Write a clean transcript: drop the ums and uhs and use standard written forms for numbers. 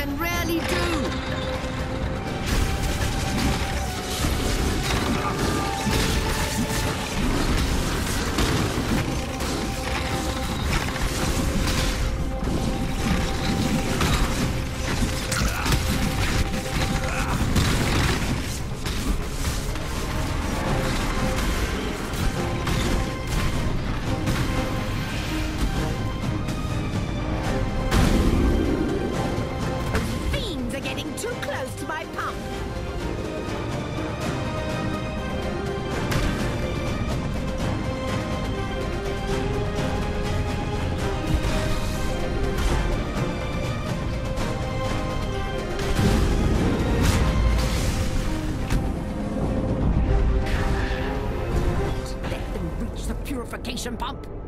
men rarely do. Too close to my pump. Let them reach the purification pump.